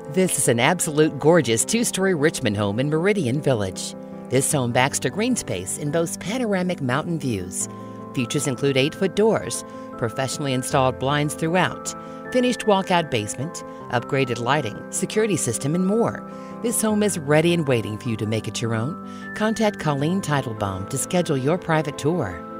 This is an absolute gorgeous two-story Richmond home in Meridian Village. This home backs to green space and boasts panoramic mountain views. Features include 8-foot doors, professionally installed blinds throughout, finished walkout basement, upgraded lighting, security system, and more. This home is ready and waiting for you to make it your own. Contact Colleen Teitelbaum to schedule your private tour.